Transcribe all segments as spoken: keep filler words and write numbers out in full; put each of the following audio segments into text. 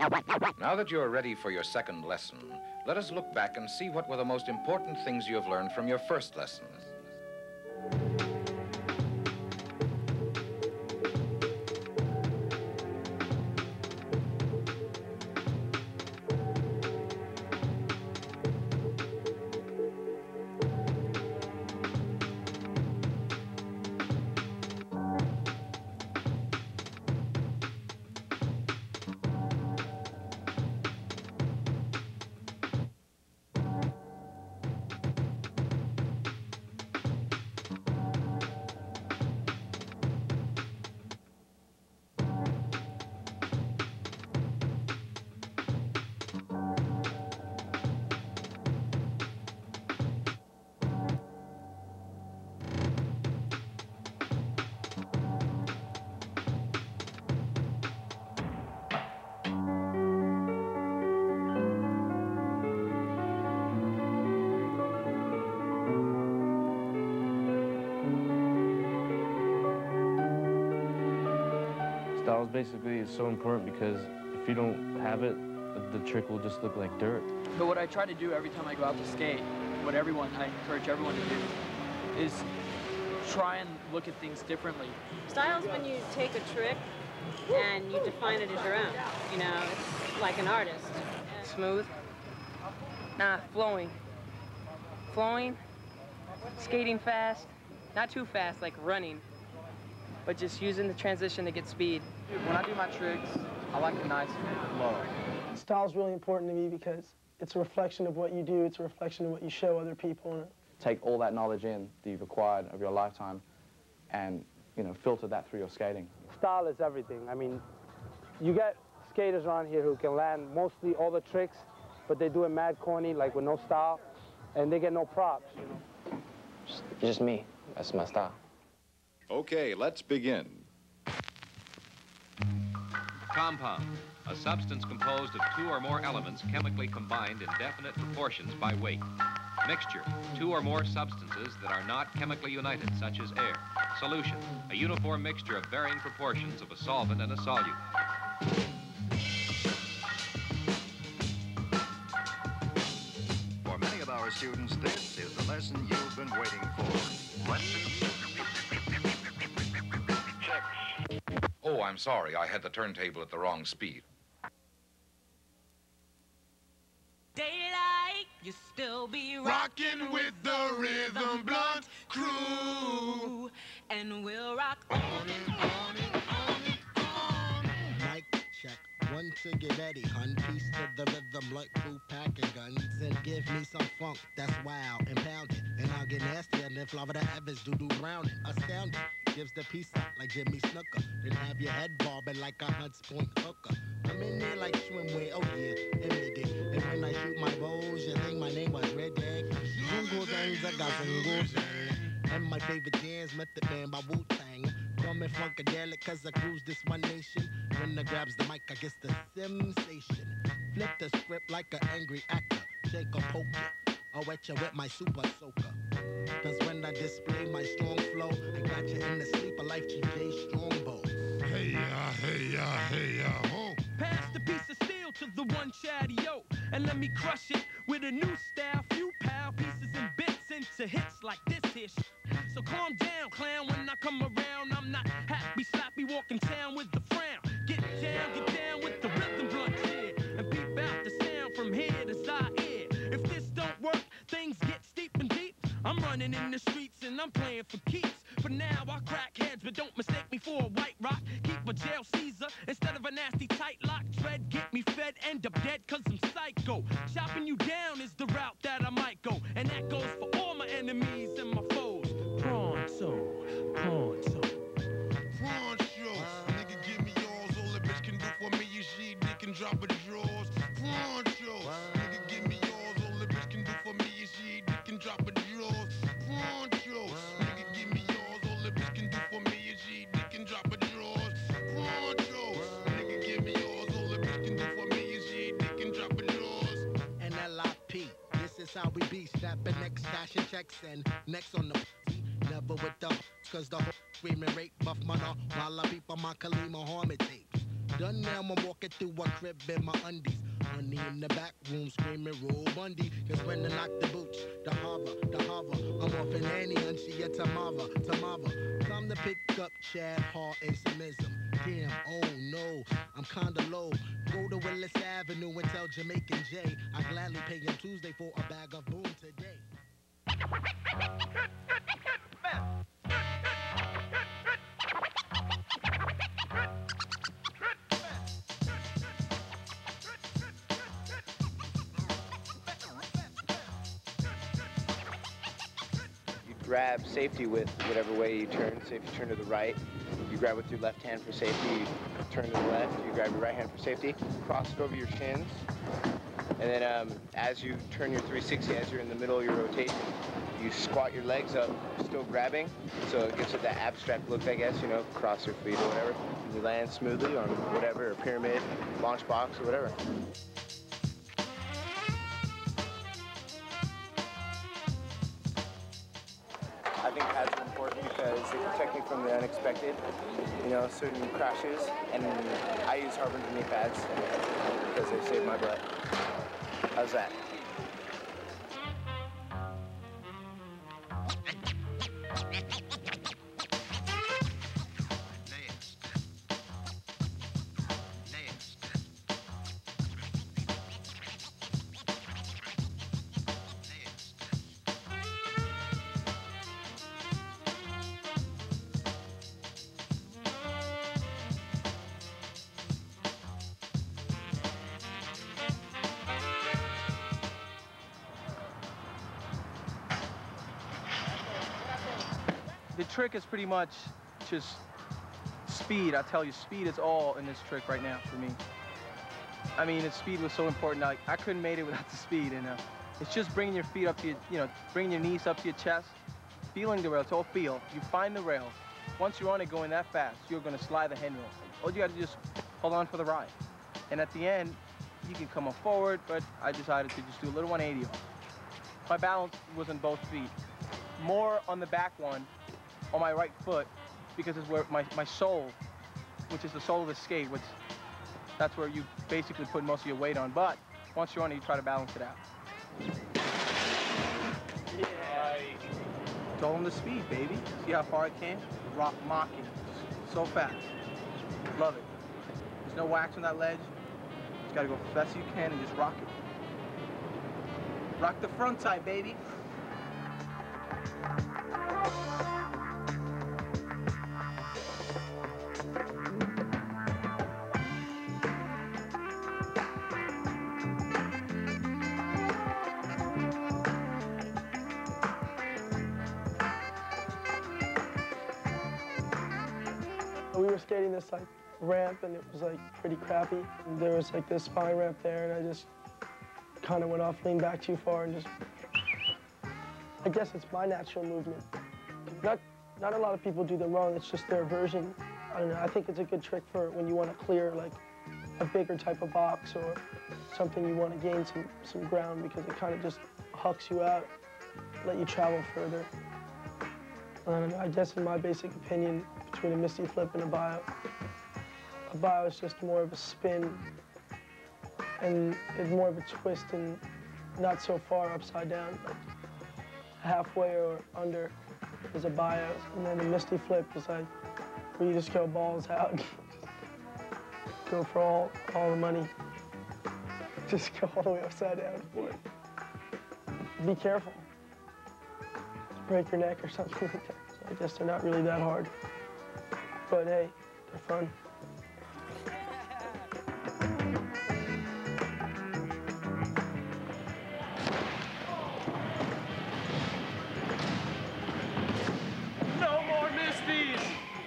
Now that you're ready for your second lesson, let us look back and see what were the most important things you have learned from your first lesson. Styles basically is so important because if you don't have it, the trick will just look like dirt. But what I try to do every time I go out to skate, what everyone, I encourage everyone to do, is try and look at things differently. Style's when you take a trick and you define it as your own. You know, it's like an artist. Smooth? Nah, flowing. Flowing, skating fast, not too fast, like running, but just using the transition to get speed. When I do my tricks, I like a nice flow. Style's really important to me because it's a reflection of what you do, it's a reflection of what you show other people. Take all that knowledge in that you've acquired over your lifetime and, you know, filter that through your skating. Style is everything. I mean, you get skaters around here who can land mostly all the tricks, but they do it mad corny, like with no style, and they get no props, you know? Just, just me. That's my style. Okay, let's begin. Compound, a substance composed of two or more elements chemically combined in definite proportions by weight. Mixture, two or more substances that are not chemically united, such as air. Solution, a uniform mixture of varying proportions of a solvent and a solute. For many of our students, this is the lesson you've been waiting for. Lesson Oh, I'm sorry. I had the turntable at the wrong speed. Daylight, you still be rocking with the Rhythm Blunt crew. And we'll rock on and on and on and on. Mic check. One to get ready, hun. Piece to the Rhythm Blunt crew, packing guns. And give me some funk that's wild and pounded. And I'll get nastier than Florida Evans, doo-doo Browning. Astounding. Gives the piece out like Jimmy Snooker. Then have your head bobbing like a Hunts Point hooker. I'm in there like swimwear, oh yeah, admit it. And when I shoot my bows, you think my name was Red Egg. Zungo Zangs, I got Zungo Zang. And my favorite jams, Method Man by Wu-Tang. Call me Funkadelic, cause I cruise this one nation. When I grabs the mic, I guess the sensation. Flip the script like an angry actor. Shake or poke it. I'll wet you with my super soaker. Cause when I display my strong flow, I got you in the sleeper life, G J Strongbow. Hey ya, hey ya, hey ya, ho. Pass the piece of steel to the one chatty yo, and let me crush it with a new style. Few pal pieces and bits into hits like this ish. So calm down, clown. When I come around, I'm not happy, sloppy, walking town with the frown. Get down, get down with the Rhythm Blunt kid, and peep out the sound from here to Zaire. If this don't work, things get steep and deep. I'm running in the streets and I'm playing for keeps. For now, I crack heads, but don't mistake me for a white rock. Keep a jail Caesar instead of a nasty tight lock. Tread, get me fed, end up dead cause I'm psycho. Chopping you down is the route that I might go. And that goes for all my enemies and my foes. Pronto, pronto. Pronto. Nigga, give me yours. All a bitch can do for me is she dick and drop her drawers. Pronto. Nigga, give me yours. All a bitch can do for me is she dick and drop her drawers. Pronto. Nigga, give me yours. All a bitch can do for me is she dick and drop her drawers. Pronto. Nigga, give me yours. All a bitch can do for me is she dick and drop her drawers. And L I P, this is how we be. Snapping next, cashing checks and next on the never with the cause the whole screaming rape buff mana while I beep on my Kalima Hormit tapes. Done now, I'm walking through a crib in my undies. Honey in the back room screaming, roll Bundy. Cause when they knock the booch, the harbor, the harbor. I'm off in Annie and she a Tamava, Tamava. Time to pick up Chad Hall and Samism. Damn, oh no, I'm kinda low. Go to Willis Avenue and tell Jamaican Jay I gladly pay him Tuesday for a bag of boom today. Grab safety with whatever way you turn. So if you turn to the right, you grab with your left hand for safety. You turn to the left, you grab your right hand for safety. Cross it over your shins. And then um, as you turn your three sixty, as you're in the middle of your rotation, you squat your legs up, still grabbing. So it gives it that abstract look, I guess, you know, cross your feet or whatever. And you land smoothly on whatever, a pyramid, launch box, or whatever. I think pads are important because they protect me from the unexpected, you know, certain crashes, and I use Harbinger knee pads because they save my butt. How's that? The trick is pretty much just speed. I tell you, speed is all in this trick right now for me. I mean, the speed was so important. Like, I couldn't make it without the speed, and uh, it's just bringing your feet up to your, you know, bringing your knees up to your chest, feeling the rail. It's all feel. You find the rail. Once you're on it going that fast, you're going to slide the handrail. All you got to do is hold on for the ride. And at the end, you can come on forward, but I decided to just do a little one eighty off. My balance was on both feet. More on the back one, on my right foot, because it's where my, my sole, which is the sole of the skate, which that's where you basically put most of your weight on. But once you're on it, you try to balance it out. Yeah. It's all in the speed, baby. See how far I came? Rock mocking. So fast. Love it. There's no wax on that ledge. Just gotta go as fast as you can and just rock it. Rock the front side, baby. We were skating this like ramp and it was like pretty crappy. And there was like this spine ramp there and I just kind of went off, leaned back too far and just, I guess it's my natural movement. Not, not a lot of people do them wrong, it's just their version. I don't know, I think it's a good trick for when you want to clear like a bigger type of box or something you want to gain some, some ground because it kind of just hucks you out, let you travel further. I don't know, I guess in my basic opinion, between a Misty Flip and a bio, a bio is just more of a spin and it's more of a twist and not so far upside down. Like halfway or under is a bio, and then a Misty Flip is like where you just go balls out, go for all, all the money, just go all the way upside down for it. Be careful. Break your neck or something like that. So I guess they're not really that hard. But hey, they're fun. No more Misties!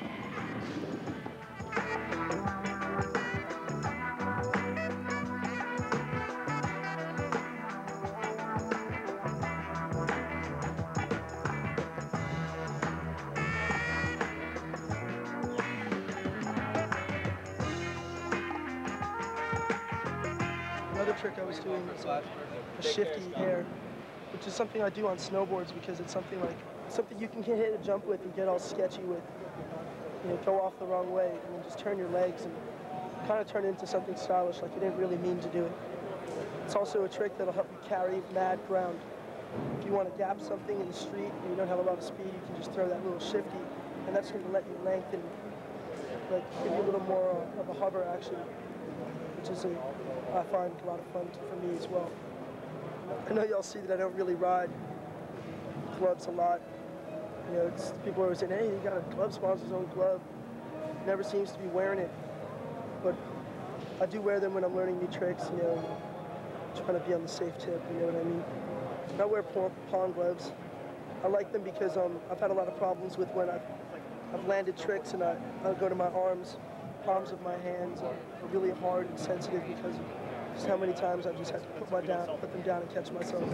Another trick I was doing was uh, a shifty air, which is something I do on snowboards because it's something like something you can hit a jump with and get all sketchy with. You know, go off the wrong way and then just turn your legs and kind of turn it into something stylish, like you didn't really mean to do it. It's also a trick that'll help you carry mad ground. If you want to gap something in the street and you don't have a lot of speed, you can just throw that little shifty, and that's going to let you lengthen, like give you a little more uh, of a hover action, which is, a, I find, a lot of fun for me as well. I know y'all see that I don't really ride gloves a lot. You know, it's, people are always saying, hey, you got a glove sponsor's own glove. Never seems to be wearing it. But I do wear them when I'm learning new tricks, you know, trying to be on the safe tip, you know what I mean? I wear palm gloves. I like them because um, I've had a lot of problems with when I've, I've landed tricks and I, I'll go to my arms, palms of my hands are really hard and sensitive because of just how many times I've just had to put, my down, put them down and catch myself.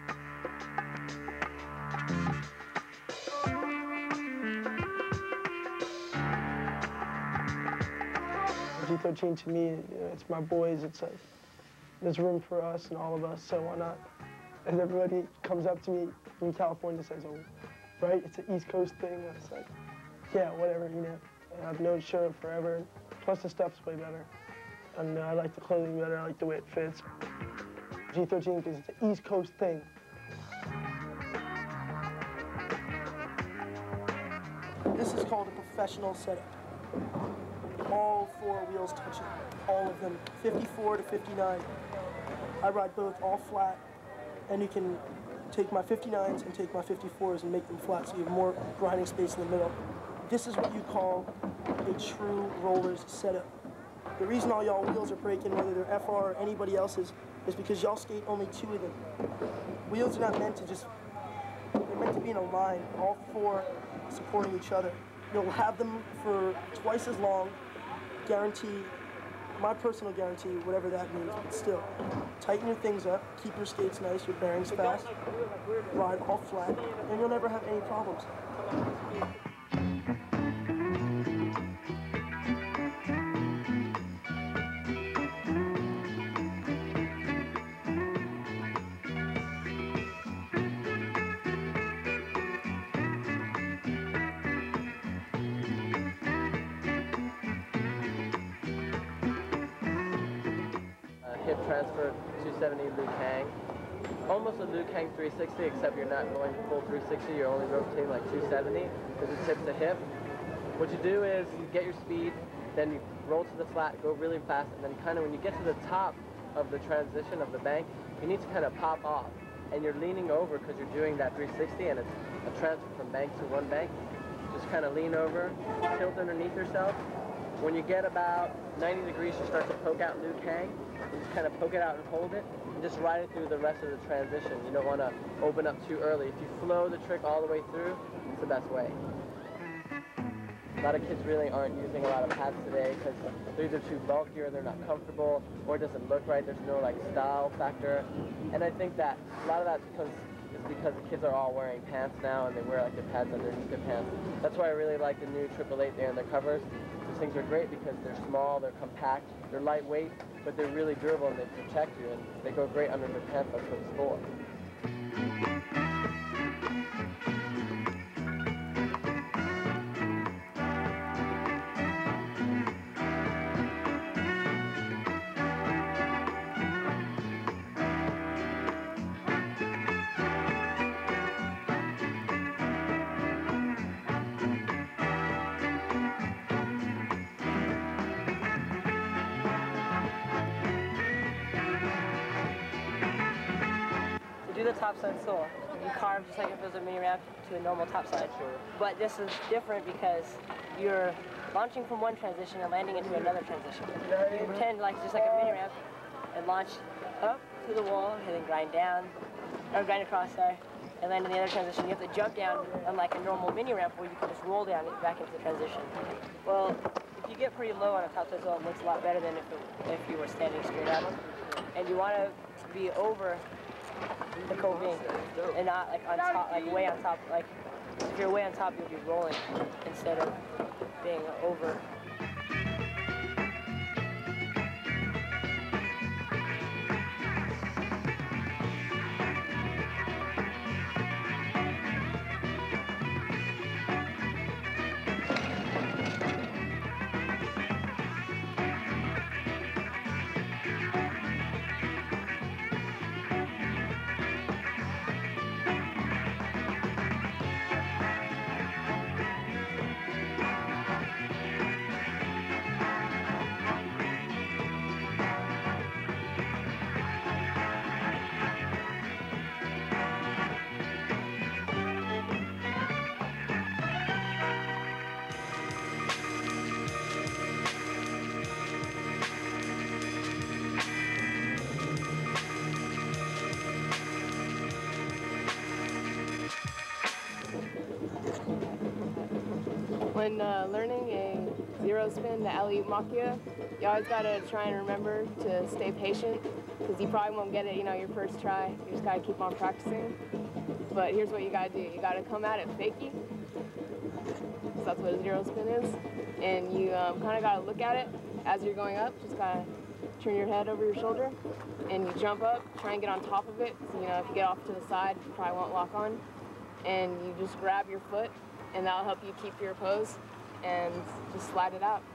G thirteen to me, you know, it's my boys. It's like, there's room for us and all of us, so why not? And everybody comes up to me from California and says, oh, right, it's an East Coast thing. I was like, yeah, whatever, you know. And I've known Shura forever. Plus the stuff's way better. And uh, I like the clothing better. I like the way it fits. G thirteen because it's an East Coast thing. This is called a professional setup. All four wheels touching, all of them, fifty-four to fifty-nine. I ride both all flat, and you can take my fifty-nines and take my fifty-fours and make them flat so you have more grinding space in the middle. This is what you call a true rollers setup. The reason all y'all wheels are breaking, whether they're F R or anybody else's, is because y'all skate only two of them. Wheels are not meant to just, they're meant to be in a line, all four supporting each other. You'll have them for twice as long, guarantee, my personal guarantee, whatever that means, but still. Tighten your things up, keep your skates nice, your bearings fast, ride all flat, and you'll never have any problems. Hip transfer two seventy Liu Kang. Almost a Liu Kang three sixty, except you're not going full three sixty, you're only rotating like two seventy because it's hip to hip. What you do is you get your speed, then you roll to the flat, go really fast, and then kind of when you get to the top of the transition of the bank, you need to kind of pop off. And you're leaning over because you're doing that three sixty and it's a transfer from bank to one bank. Just kind of lean over, tilt underneath yourself. When you get about ninety degrees, you start to poke out Liu Kang. You just kind of poke it out and hold it, and just ride it through the rest of the transition. You don't want to open up too early. If you flow the trick all the way through, it's the best way. A lot of kids really aren't using a lot of pads today because they're either too bulky or they're not comfortable, or it doesn't look right. There's no like style factor. And I think that a lot of that comes is because the kids are all wearing pants now and they wear like the pads underneath their pants. That's why I really like the new triple eight there in their covers. These things are great because they're small, they're compact, they're lightweight, but they're really durable and they protect you, and they go great under the pants. That's what it's for. Do the topside saw. You carve just like if it was a mini ramp to a normal topside. But this is different because you're launching from one transition and landing into another transition. You pretend like just like a mini ramp and launch up to the wall and then grind down, or grind across, sorry, and land in the other transition. You have to jump down unlike a normal mini ramp where you can just roll down back into the transition. Well, if you get pretty low on a topside saw, it looks a lot better than if, it, if you were standing straight up. And you want to be over the coving and not like on top, like way on top. Like if you're way on top, you'll be rolling instead of being over. When uh, learning a zero spin, the alley-oop Machia, you always gotta try and remember to stay patient, because you probably won't get it, you know, your first try. You just gotta keep on practicing. But here's what you gotta do. You gotta come at it fakie, because that's what a zero spin is. And you um, kind of gotta look at it as you're going up. Just gotta turn your head over your shoulder, and you jump up, try and get on top of it. So, you know, if you get off to the side, you probably won't lock on. And you just grab your foot, and that'll help you keep your pose and just slide it out.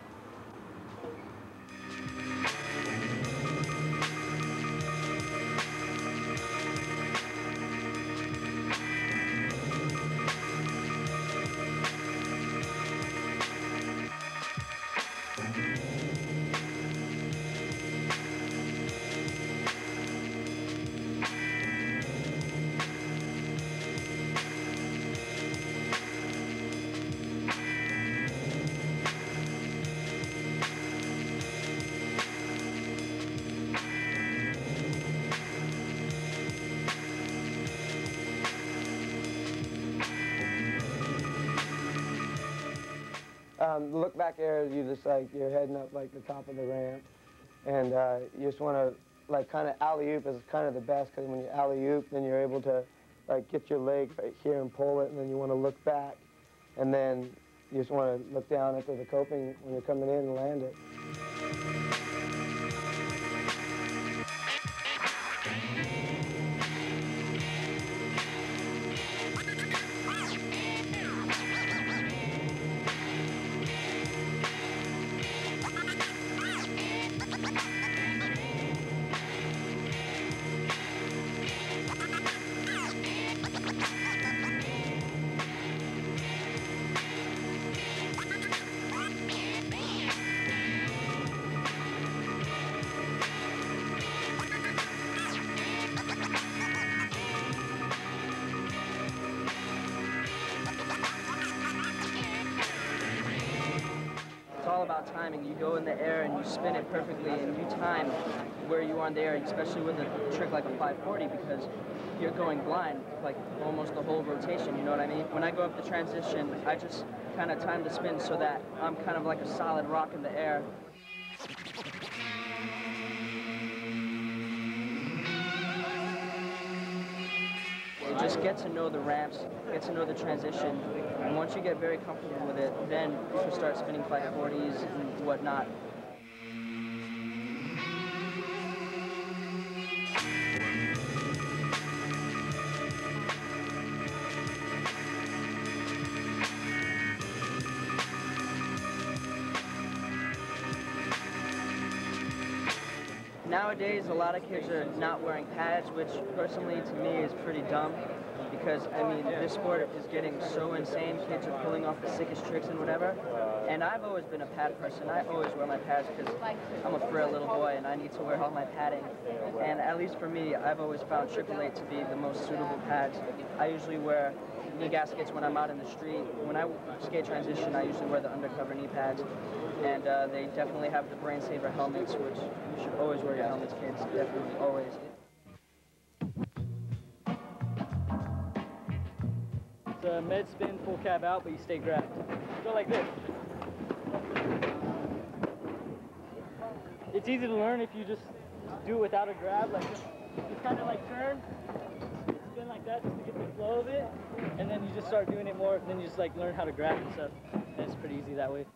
Um, the look back air is you just like, you're heading up like the top of the ramp, and uh, you just want to like kind of alley-oop is kind of the best, because when you alley-oop, then you're able to like get your leg right here and pull it, and then you want to look back, and then you just want to look down into the coping when you're coming in and land it. About timing. You go in the air and you spin it perfectly, and you time where you are in the air, especially with a trick like a five forty, because you're going blind like almost the whole rotation, you know what I mean? When I go up the transition, I just kind of time the spin so that I'm kind of like a solid rock in the air. You just get to know the ramps, get to know the transition, and once you get very comfortable with it, then you can start spinning five forties and whatnot. Nowadays, a lot of kids are not wearing pads, which personally to me is pretty dumb, because I mean, this sport is getting so insane. Kids are pulling off the sickest tricks and whatever. And I've always been a pad person. I always wear my pads because I'm a frail little boy and I need to wear all my padding. And at least for me, I've always found Triple Eight to be the most suitable pads. I usually wear knee gaskets when I'm out in the street. When I skate transition, I usually wear the undercover knee pads. And uh, they definitely have the Brain Saver helmets, which you should always wear your helmets, kids. Definitely, always. It's a med spin, full cab out, but you stay grabbed. Go like this. It's easy to learn if you just do it without a grab, like just, just kind of like turn, spin like that just to get the flow of it, and then you just start doing it more, then you just like learn how to grab and stuff. And it's pretty easy that way.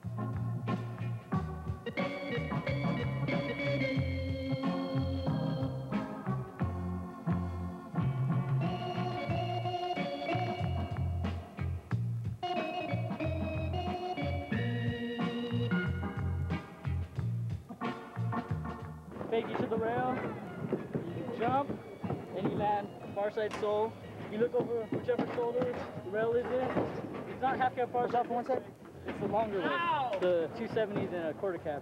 Fakie to the rail, you jump, and you land far side sole. You look over whichever shoulder the rail is in. It's not half cab far side from one side, it's the longer way, the two seventies and a quarter cab.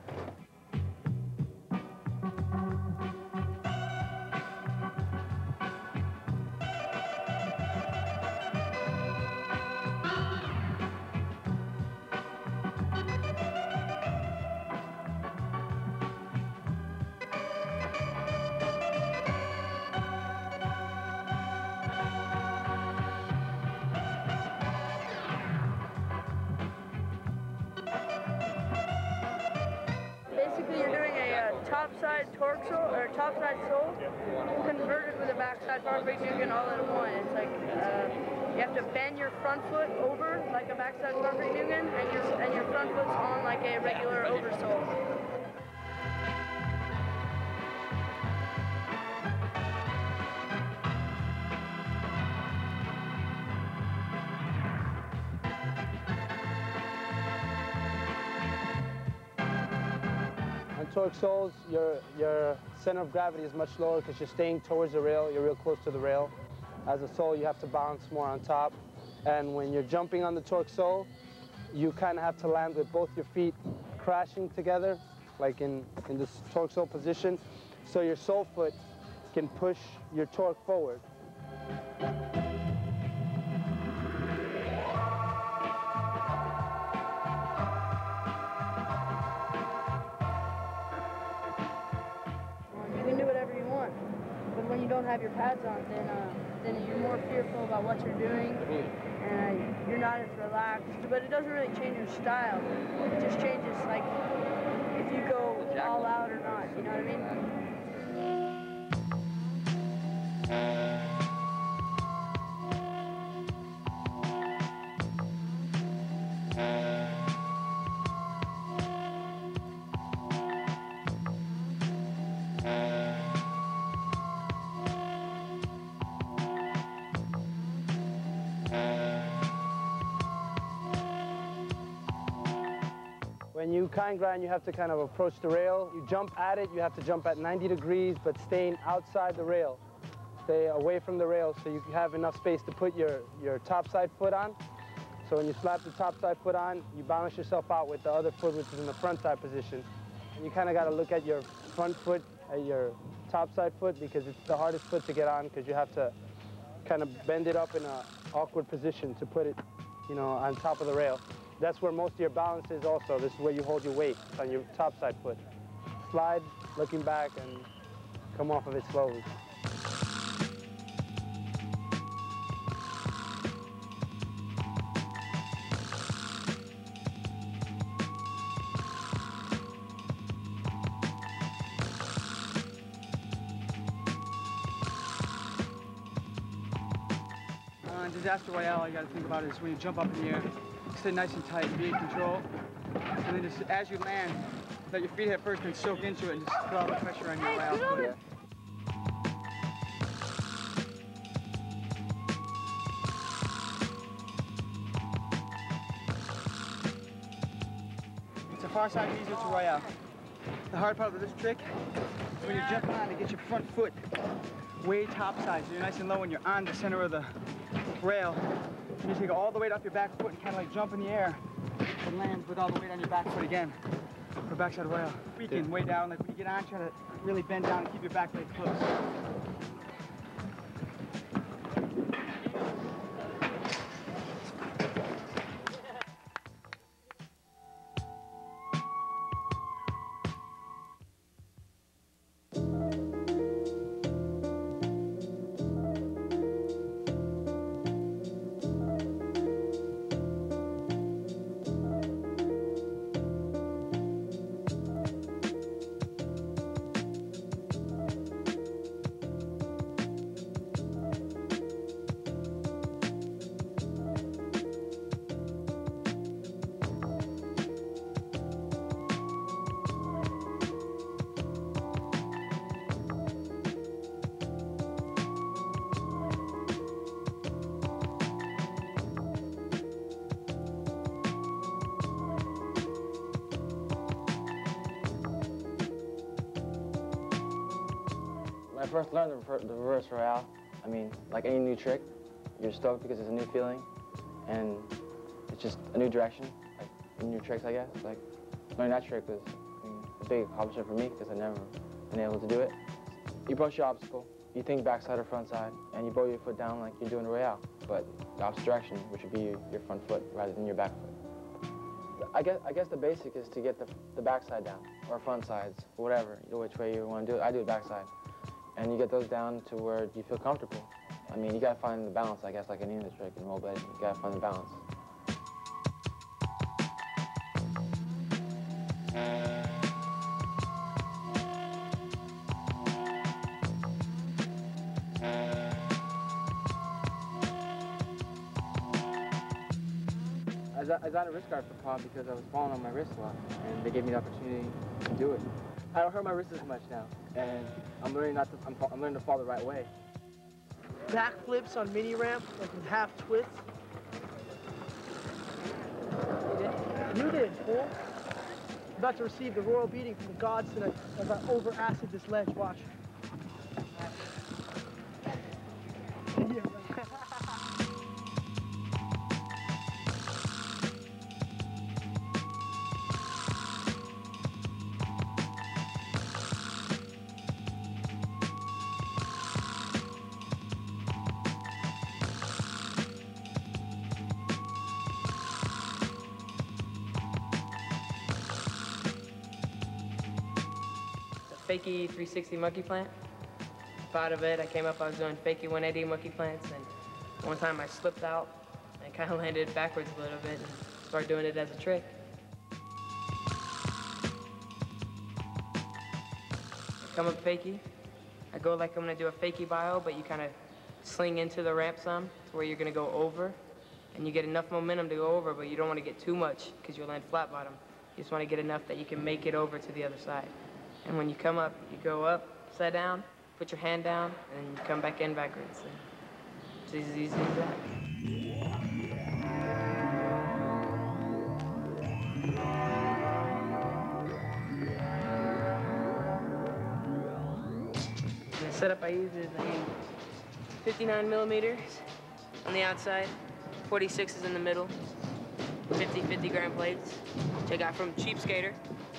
topside sole converted with a backside Farfignugan Nugan all in one. It's like uh, you have to bend your front foot over like a backside Farfignugan Nugan, and your and your front foot's on like a regular oversole. Torque soles, your, your center of gravity is much lower because you're staying towards the rail, you're real close to the rail. As a sole, you have to balance more on top. And when you're jumping on the torque sole, you kind of have to land with both your feet crashing together, like in, in this torque sole position, so your sole foot can push your torque forward. When you don't have your pads on, then uh, then you're more fearful about what you're doing, and uh, you're not as relaxed. But it doesn't really change your style. It just changes like if you go all out or not. You know what I mean? When you kind grind, you have to kind of approach the rail. You jump at it, you have to jump at ninety degrees, but staying outside the rail. Stay away from the rail so you have enough space to put your, your top side foot on. So when you slap the top side foot on, you balance yourself out with the other foot, which is in the front side position. And you kind of got to look at your front foot, at your top side foot, because it's the hardest foot to get on, because you have to kind of bend it up in an awkward position to put it, you know, on top of the rail. That's where most of your balance is also. This is where you hold your weight, on your top side foot. Slide, looking back, and come off of it slowly. Uh, Disaster Royale, all you got to think about is when you jump up in the air, stay nice and tight, be in control, and then just as you land, let your feet hit first and soak into it and just put all the pressure on your way out. Yeah. It's a far side easier to Royale. The hard part of this trick is when you're jumping on to get your front foot way top side, so you're nice and low when you're on the center of the rail. You take all the weight off your back foot and kind of like jump in the air and land with all the weight on your back foot again for backside rail. Freaking way down, like when you get on, try to really bend down and keep your back leg close. When I first learned the, the reverse royale, I mean, like any new trick, you're stoked because it's a new feeling, and it's just a new direction, like new tricks, I guess. Like, learning that trick was I mean, a big accomplishment for me because I've never been able to do it. You approach your obstacle, you think backside or front side, and you bow your foot down like you're doing a royale, but the opposite direction, which would be your front foot rather than your back foot. I guess, I guess the basic is to get the, the backside down, or front sides, whatever, either which way you want to do it. I do it backside. And you get those down to where you feel comfortable. I mean, you gotta find the balance, I guess, like any other trick in rollblading. You gotta find the balance. was, I was out of wrist guard for Pop because I was falling on my wrist a lot, and they gave me the opportunity to do it. I don't hurt my wrist as much now, and I'm learning not to. I'm, I'm learning to fall the right way. Back flips on mini ramp, like with half twists. You did? You did, fool. About to receive the royal beating from the gods tonight as I over acid this ledge. Watch. Yeah. Fakie three sixty monkey plant. Out of it, I came up, I was doing fakie one eighty monkey plants, and one time I slipped out and kind of landed backwards a little bit and started doing it as a trick. I come up fakie. I go like I'm gonna do a fakie bio, but you kind of sling into the ramp some to where you're gonna go over, and you get enough momentum to go over, but you don't want to get too much because you'll land flat bottom. You just want to get enough that you can make it over to the other side. And when you come up, you go up, sit down, put your hand down, and you come back in backwards. It's as easy as that. And the setup I use is I use fifty-nine millimeters on the outside, forty-sixes in the middle, fifty fifty gram plates, which I got from Cheap Skater.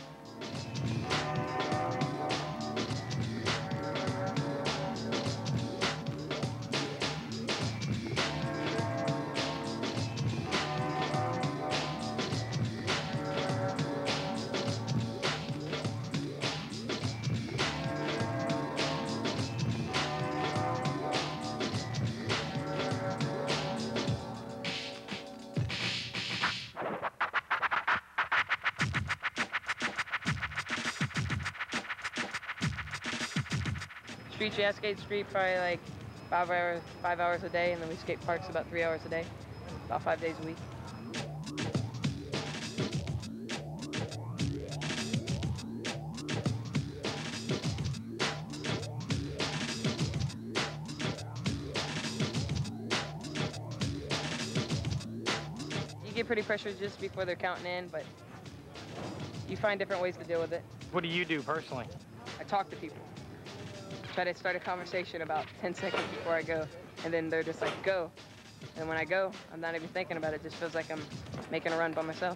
Street, yeah, skate street probably like five hours, five hours a day, and then we skate parks about three hours a day, about five days a week. You get pretty pressured just before they're counting in, but you find different ways to deal with it. What do you do personally? I talk to people. Try to start a conversation about ten seconds before I go, and then they're just like, go. And when I go, I'm not even thinking about it. It just feels like I'm making a run by myself.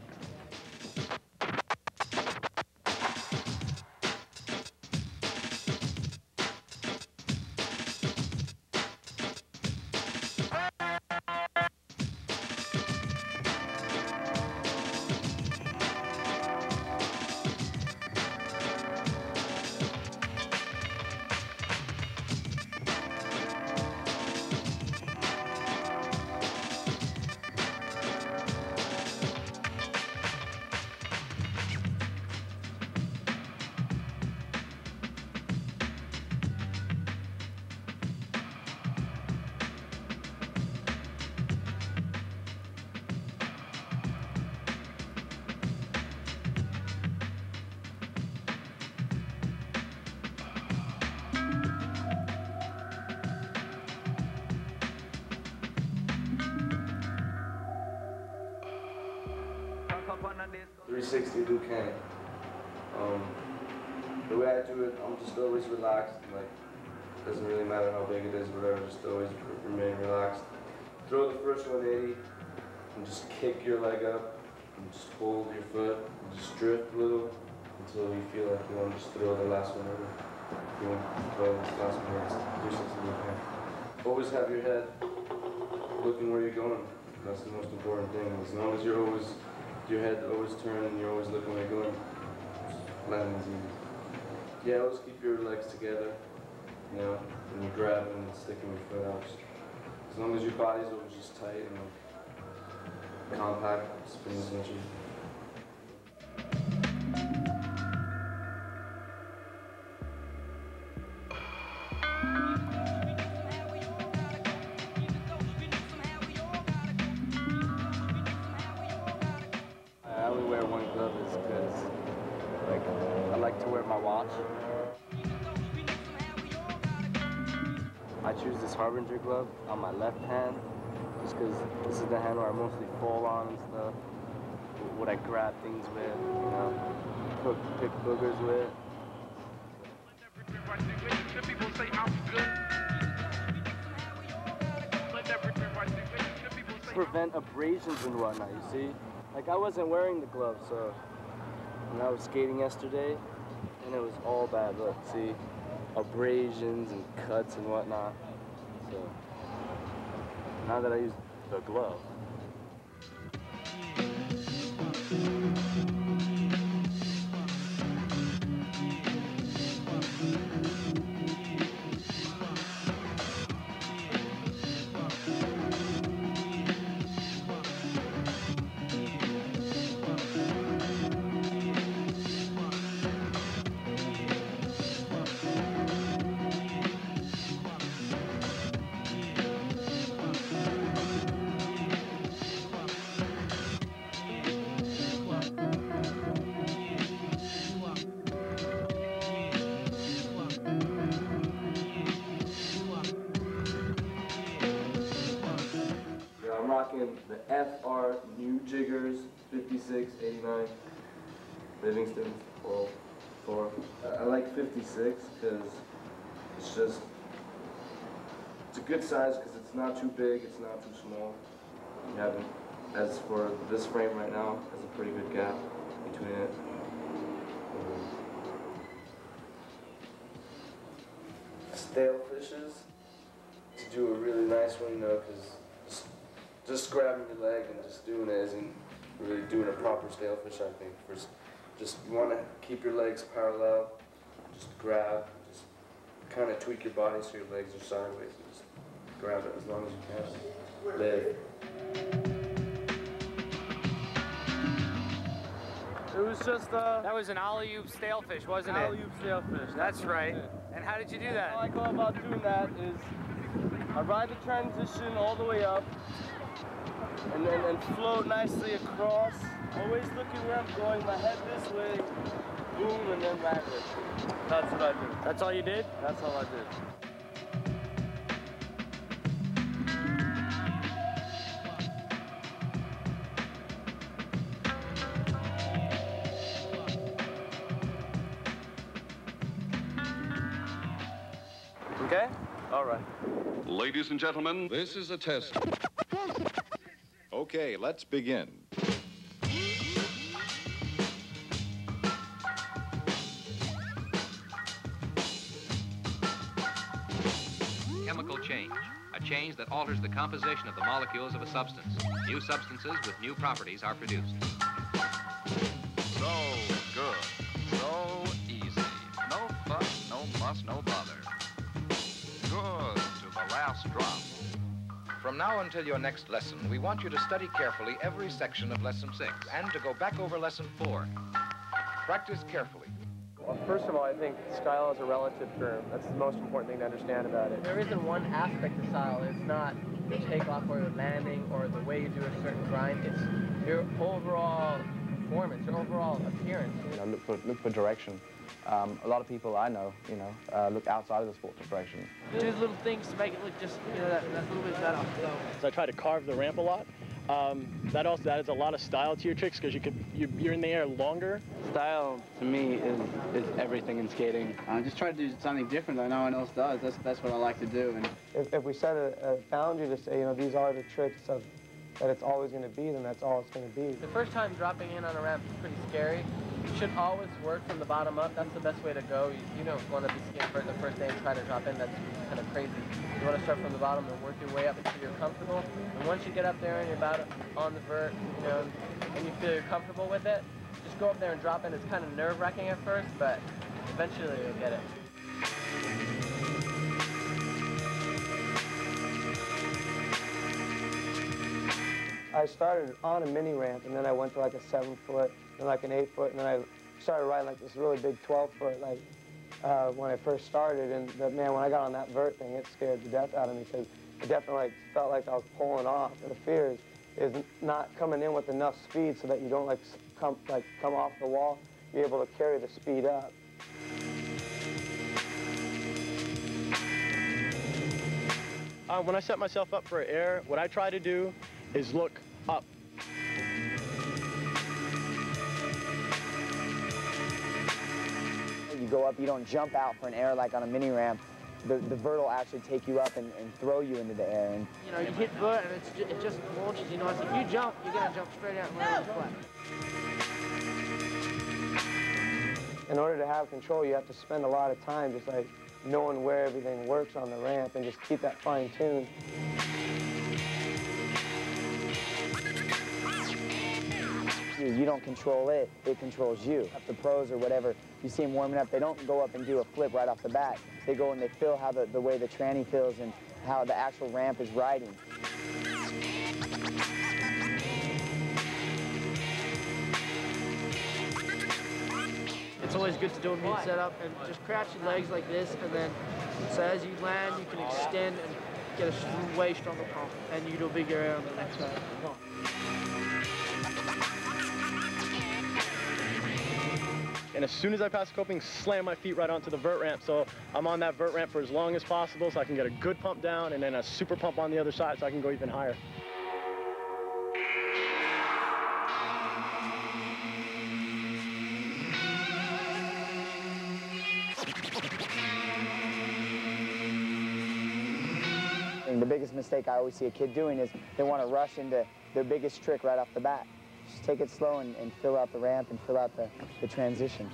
three sixty Luke Kang. Um, the way I do it, I'm just always relaxed. Like, doesn't really matter how big it is, whatever. Just always remain relaxed. Throw the first one eighty, and just kick your leg up, and just hold your foot, and just drift a little until you feel like you want to just throw the last one over. You want to throw this last one over. three sixty Luke Kang. Always have your head looking where you're going. That's the most important thing. As long as you're always your head always turned and you're always looking where you're going, landing's easy. Yeah, always keep your legs together, you know, when you're grabbing and sticking your foot out. Just, as long as your body's always just tight and like, compact, spin as much as watch. I choose this Harbinger glove on my left hand just because this is the hand where I mostly fall on and stuff. What I grab things with, you know, cook, pick boogers with. Prevent abrasions and whatnot, you see? Like, I wasn't wearing the gloves, so when I was skating yesterday, and it was all bad. Look, see? Abrasions and cuts and whatnot. So, now that I use the glove. The F R New Jiggers fifty-six eighty-nine Livingston twelve four. I like fifty-six because it's just it's a good size because it's not too big, it's not too small. You have it, as for this frame right now, has a pretty good gap between it. Stale fishes to do a really nice one, you know, because just grabbing your leg and just doing it isn't really doing a proper stale fish, I think. First, just you want to keep your legs parallel, just grab, just kind of tweak your body so your legs are sideways, and just grab it as long as you can. Live. It was just uh That was an alley-oop stalefish, wasn't it? alley-oop stalefish. That's right. And how did you do that? How I go about doing that is I ride the transition all the way up and then and float nicely across. Always looking where I'm going, my head this way, boom, and then backward. That's what I did. That's all you did? That's all I did. Okay? All right. Ladies and gentlemen, this is a test. Okay, let's begin. Chemical change, a change that alters the composition of the molecules of a substance. New substances with new properties are produced. So good, so easy. No fuss, no muss, no bother. Good to the last drop. From now until your next lesson, we want you to study carefully every section of Lesson six and to go back over Lesson four. Practice carefully. Well, first of all, I think style is a relative term. That's the most important thing to understand about it. There isn't one aspect of style. It's not your takeoff or your landing or the way you do a certain grind. It's your overall performance, your overall appearance. You know, look for, look for direction. Um, a lot of people I know, you know, uh, look outside of the sport for direction. Do little things to make it look just, you know, that, that little bit better. So I try to carve the ramp a lot. Um, that also adds a lot of style to your tricks because you could you, you're in the air longer. Style to me is is everything in skating. I just try to do something different that no one else does. That's that's what I like to do. And If, if we set a, a boundary to say, you know, these are the tricks of that it's always going to be, then that's all it's going to be. The first time dropping in on a ramp is pretty scary. You should always work from the bottom up. That's the best way to go. You, you don't want to be scared for the first day and try to drop in. That's kind of crazy. You want to start from the bottom and work your way up until you're comfortable. And once you get up there and you're about on the vert, you know, and you feel you're comfortable with it, just go up there and drop in. It's kind of nerve-wracking at first, but eventually you'll get it. I started on a mini ramp, and then I went to like a seven foot, then like an eight foot, and then I started riding like this really big twelve foot, like uh, when I first started. And the, man, when I got on that vert thing, it scared the death out of me because it definitely like, felt like I was pulling off. And the fear is, is not coming in with enough speed so that you don't like come like come off the wall. You're able to carry the speed up. Uh, when I set myself up for air, what I try to do is look up. You go up, you don't jump out for an air like on a mini ramp. The, the vert will actually take you up and, and throw you into the air. And you know, you hit vert and it's ju it just launches. You know, so if you jump, you're going to jump straight out and land flat. In order to have control, you have to spend a lot of time just like knowing where everything works on the ramp and just keep that fine-tuned. You don't control it, it controls you. The pros or whatever, you see them warming up, they don't go up and do a flip right off the bat. They go and they feel how the, the way the tranny feels and how the actual ramp is riding. It's always good to do a mid setup and just crouch your legs like this, and then so as you land, you can extend and get a way stronger pump, and you do a big air on the next side. And as soon as I pass the coping, slam my feet right onto the vert ramp. So I'm on that vert ramp for as long as possible so I can get a good pump down and then a super pump on the other side so I can go even higher. And the biggest mistake I always see a kid doing is they want to rush into their biggest trick right off the bat. Just take it slow and, and fill out the ramp and fill out the, the transition.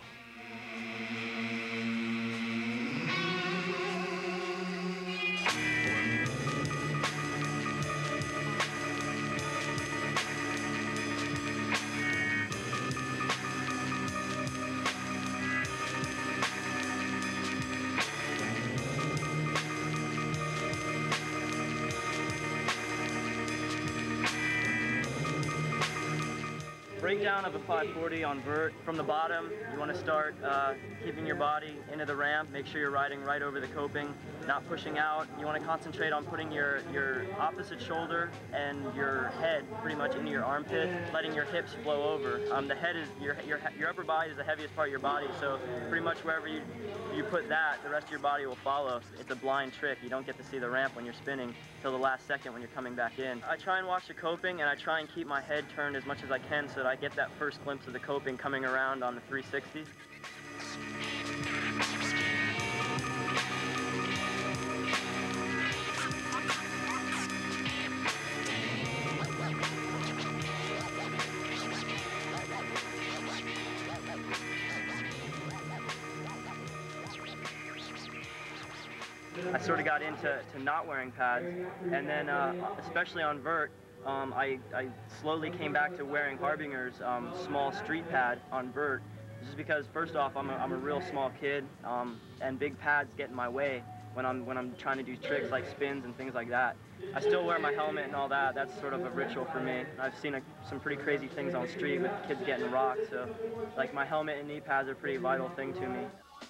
Breakdown of a five forty on vert. From the bottom, you want to start uh, keeping your body into the ramp. Make sure you're riding right over the coping, not pushing out. You want to concentrate on putting your, your opposite shoulder and your head pretty much into your armpit, letting your hips flow over. Um, the head is, your, your, your upper body is the heaviest part of your body, so pretty much wherever you, you put that, the rest of your body will follow. It's a blind trick. You don't get to see the ramp when you're spinning till the last second when you're coming back in. I try and watch the coping, and I try and keep my head turned as much as I can so that I get that first glimpse of the coping coming around on the three sixty. I sort of got into to not wearing pads, and then uh, especially on vert, um, I, I slowly came back to wearing Harbinger's um, small street pad on vert, just because first off, I'm a, I'm a real small kid, um, and big pads get in my way when I'm when I'm trying to do tricks like spins and things like that. I still wear my helmet and all that. That's sort of a ritual for me. I've seen a, some pretty crazy things on the street with kids getting rocked, so like my helmet and knee pads are a pretty vital thing to me.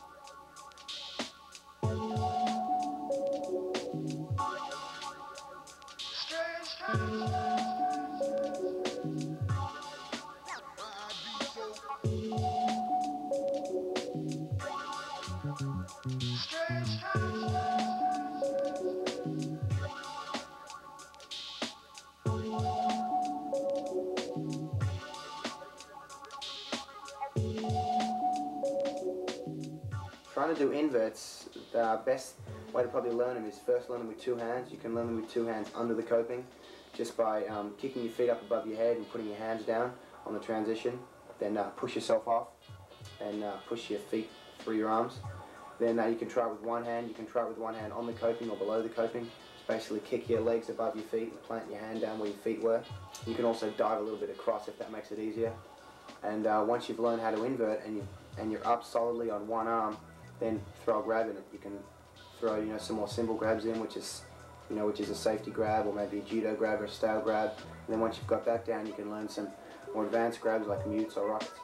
Trying to do inverts, the best way to probably learn them is first learn them with two hands. You can learn them with two hands under the coping just by um, kicking your feet up above your head and putting your hands down on the transition. Then uh, push yourself off and uh, push your feet through your arms. Then uh, you can try it with one hand. You can try it with one hand on the coping or below the coping. Just basically kick your legs above your feet and plant your hand down where your feet were. You can also dive a little bit across if that makes it easier. And uh, once you've learned how to invert and, you, and you're up solidly on one arm, then throw a grab in it. You can throw, you know, some more simple grabs in, which is, you know, which is a safety grab or maybe a judo grab or a stale grab. And then once you've got that down, you can learn some more advanced grabs like mutes or rockets.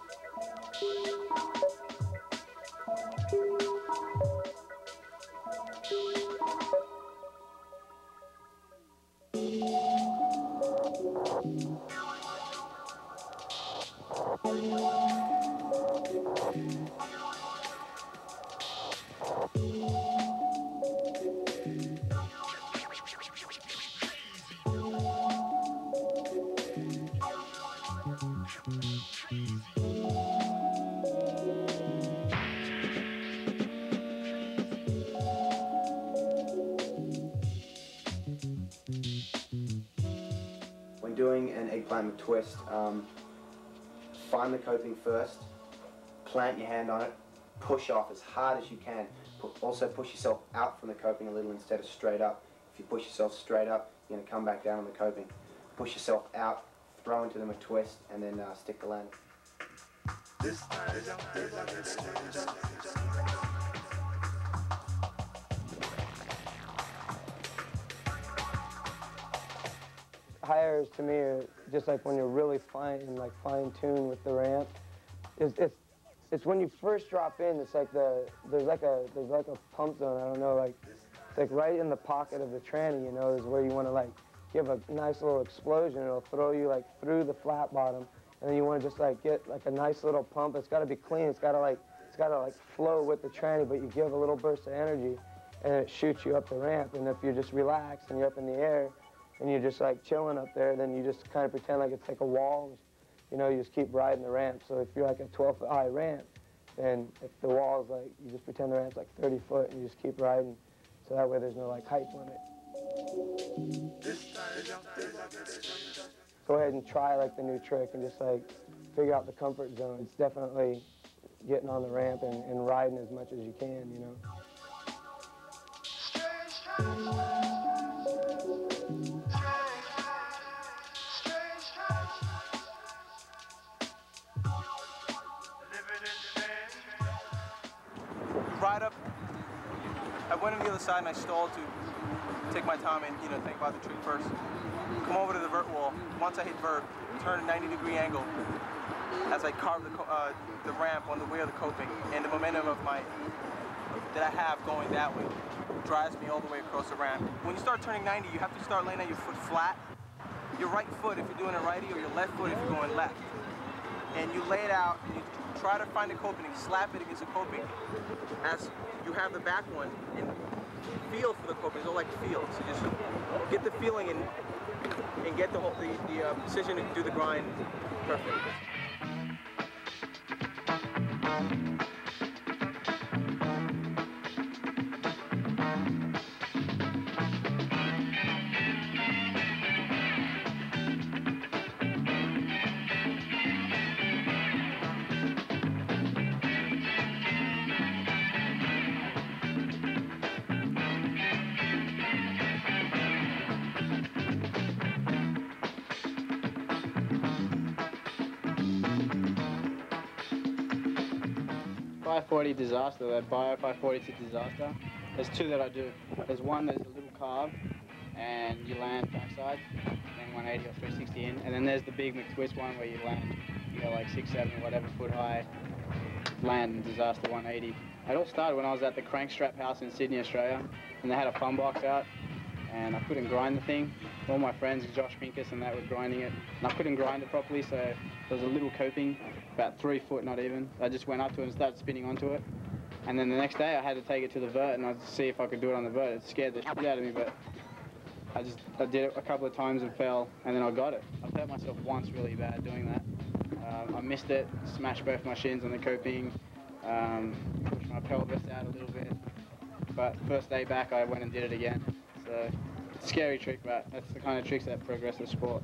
doing an eggplant McTwist, um, find the coping first, plant your hand on it, push off as hard as you can. Also push yourself out from the coping a little instead of straight up. If you push yourself straight up, you're going to come back down on the coping. Push yourself out, throw into the McTwist, and then uh, stick the landing. High airs to me are just like when you're really fine, like fine-tuned with the ramp. It's, it's It's when you first drop in, it's like the, there's like a, there's like a pump zone, I don't know, like, it's like right in the pocket of the tranny, you know, is where you want to like give a nice little explosion. It'll throw you like through the flat bottom, and then you want to just like get like a nice little pump. It's got to be clean, it's got to like, it's got to like flow with the tranny, but you give a little burst of energy, and it shoots you up the ramp. And if you're just relaxed and you're up in the air, and you're just like chilling up there, then you just kind of pretend like it's like a wall. You know, you just keep riding the ramp. So if you're like a twelve foot high ramp, then if the wall is like, you just pretend the ramp's like thirty foot and you just keep riding. So that way there's no like height limit. Go ahead and try like the new trick and just like figure out the comfort zone. It's definitely getting on the ramp and, and riding as much as you can, you know. Ride up, I went on the other side and I stalled to take my time and, you know, think about the trick first. Come over to the vert wall. Once I hit vert, turn a ninety degree angle as I carve the, uh, the ramp on the way of the coping, and the momentum of my, that I have going that way drives me all the way across the ramp. When you start turning ninety, you have to start laying out your foot flat. Your right foot if you're doing a righty, or your left foot if you're going left. And you lay it out, and you try to find the coping and slap it against the coping as you have the back one, and feel for the coping. It's all like feel. So just get the feeling and and get the whole the, the uh, precision to do the grind perfect. five forty disaster, that bio five forty to disaster. There's two that I do. There's one that's a little carve and you land backside, then one eighty or three sixty in. And then there's the big McTwist one where you land, you know, like six, seven, whatever foot high, land and disaster one eighty. It all started when I was at the Crankstrap house in Sydney, Australia, and they had a fun box out, and I couldn't grind the thing. All my friends, Josh Pincus and that, were grinding it, and I couldn't grind it properly, so there was a little coping, about three foot, not even. I just went up to it and started spinning onto it. And then the next day I had to take it to the vert and I'd see if I could do it on the vert. It scared the shit out of me, but I just I did it a couple of times and fell, and then I got it. I've hurt myself once really bad doing that. Um, I missed it, smashed both my shins on the coping, um, pushed my pelvis out a little bit. But first day back I went and did it again. So it's a scary trick, but that's the kind of tricks that progress the sport.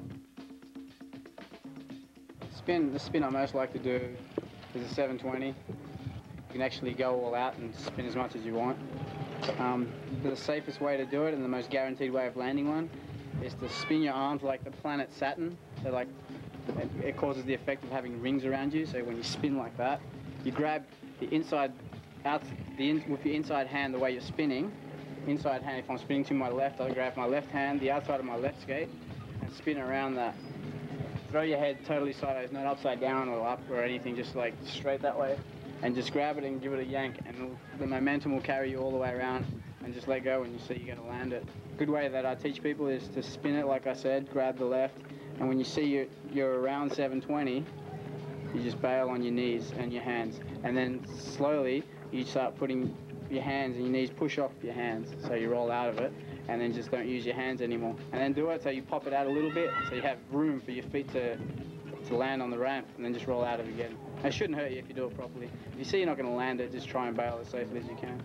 Spin, the spin I most like to do is a seven twenty. You can actually go all out and spin as much as you want. Um, the safest way to do it and the most guaranteed way of landing one is to spin your arms like the planet Saturn. So like, it, it causes the effect of having rings around you. So when you spin like that, you grab the inside, out the in, with your inside hand the way you're spinning. Inside hand, if I'm spinning to my left, I grab my left hand, the outside of my left skate, and spin around that. Throw your head totally sideways, not upside down or up or anything, just like straight that way. And just grab it and give it a yank, and the momentum will carry you all the way around, and just let go when you see you're going to land it. A good way that I teach people is to spin it, like I said, grab the left, and when you see you're, you're around seven twenty, you just bail on your knees and your hands. And then slowly, you start putting your hands and your knees, push off your hands, so you roll out of it, and then just don't use your hands anymore. And then do it so you pop it out a little bit, so you have room for your feet to, to land on the ramp, and then just roll out of it again. It shouldn't hurt you if you do it properly. If you see you're not going to land it, just try and bail as safely as you can.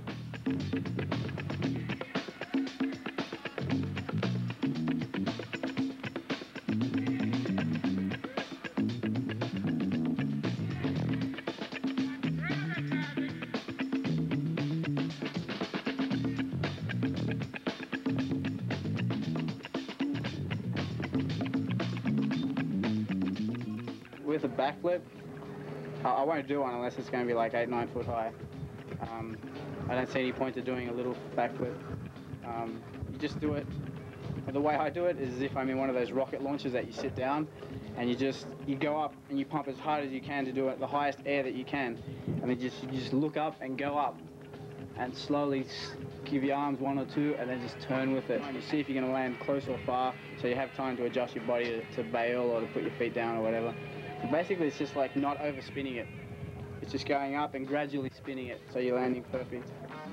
with a backflip, I, I won't do one unless it's going to be like eight, nine foot high. Um, I don't see any point to doing a little backflip. Um, you just do it. The way I do it is as if I'm in one of those rocket launchers that you sit down and you just, you go up and you pump as hard as you can to do it, the highest air that you can. And then just, you just look up and go up and slowly give your arms one or two and then just turn with it. And you see if you're going to land close or far so you have time to adjust your body to, to bail or to put your feet down or whatever. But basically it's just like not overspinning it. It's just going up and gradually spinning it so you're landing perfect.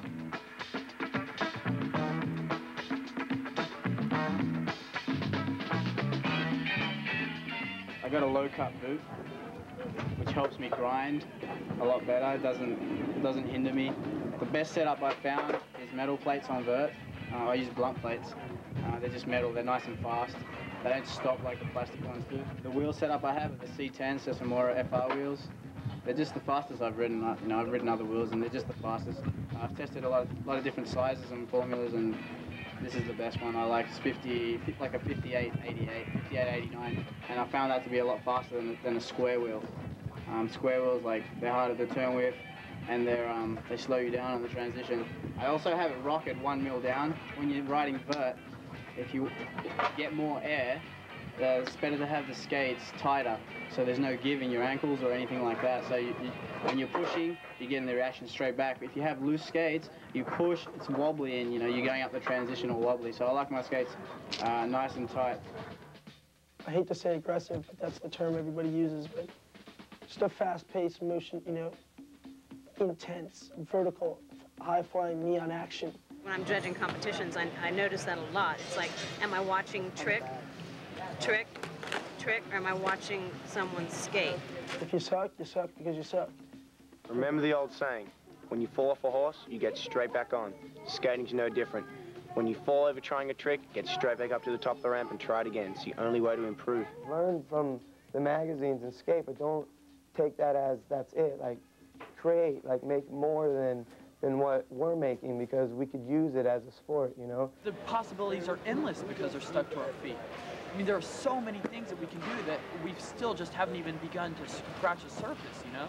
I got a low cut boot, which helps me grind a lot better. It doesn't doesn't hinder me. The best setup I've found is metal plates on vert. Uh, I use blunt plates. Uh, they're just metal. They're nice and fast. They don't stop like the plastic ones do. The wheel setup I have are the C ten Sesamora F R wheels. They're just the fastest I've ridden. You know, I've ridden other wheels and they're just the fastest. Uh, I've tested a lot, of, lot of different sizes and formulas, and this is the best one. I like. It's fifty, like a fifty-eight eighty-eight, fifty-eight eighty-nine, and I found that to be a lot faster than, than a square wheel. Um, square wheels, like, they're harder to turn with, and they're um, they slow you down on the transition. I also have it rocket one mil down. When you're riding vert, if you get more air, uh, it's better to have the skates tighter, so there's no give in your ankles or anything like that. So you, you, when you're pushing, you're getting the reaction straight back. If you have loose skates, you push, it's wobbly, and you know you're going up the transition all wobbly. So I like my skates uh, nice and tight. I hate to say aggressive, but that's the term everybody uses. But just a fast-paced motion, you know, intense, vertical, high-flying neon action. When I'm judging competitions, I, I notice that a lot. It's like, am I watching trick, trick, trick, or am I watching someone skate? If you suck, you suck because you suck. Remember the old saying, when you fall off a horse, you get straight back on. Skating's no different. When you fall over trying a trick, get straight back up to the top of the ramp and try it again. It's the only way to improve. Learn from the magazines and skate, but don't take that as that's it. Like, create, like, make more than than what we're making, because we could use it as a sport, you know? The possibilities are endless because they're stuck to our feet. I mean, there are so many things that we can do that we still just haven't even begun to scratch the surface, you know?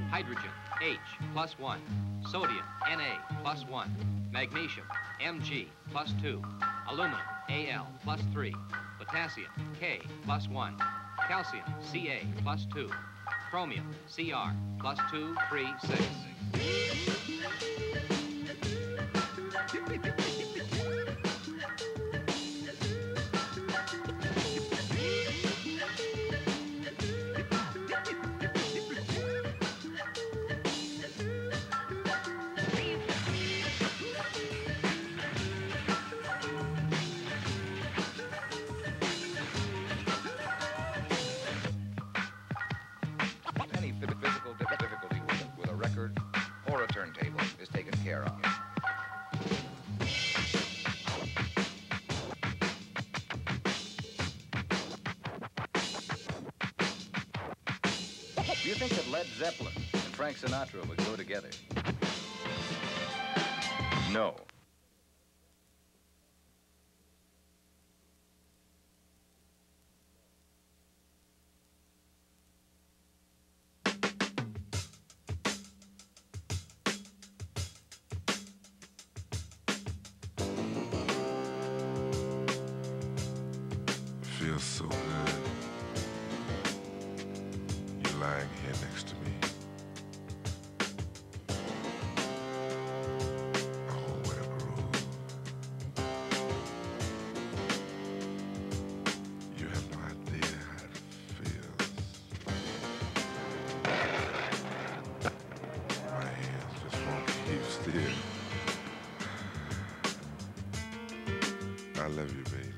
Hydrogen, H, plus one. Sodium, Na, plus one. Magnesium, Mg, plus two. Aluminum, Al, plus three. Potassium, K, plus one. Calcium, Ca, plus two. Chromium, Cr, plus two, three, six. Any physical difficulty with, with a record or a turntable is taken care of. Do you think that Led Zeppelin and Frank Sinatra would go together? No. Feels so good. You're lying here next to me. Oh, what a groove. You have no idea how it feels. My hands just won't keep still. I love you, baby.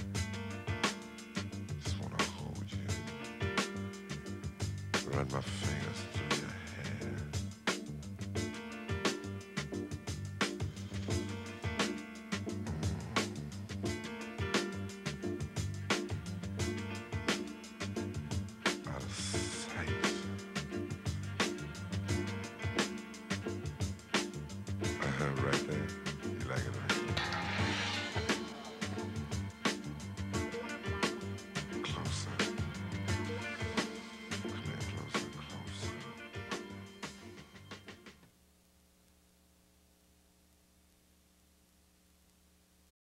Run my fingers